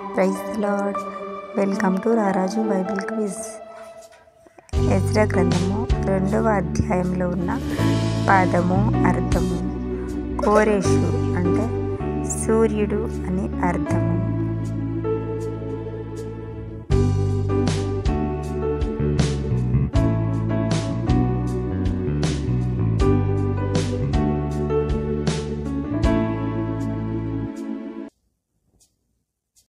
Praise the Lord. Welcome to Raraju Bible quiz. Ezra గ్రంథము 2వ అధ్యాయంలో ఉన్న పదము అర్థము. కోరేషు అంటే సూర్యుడు అని అర్థము.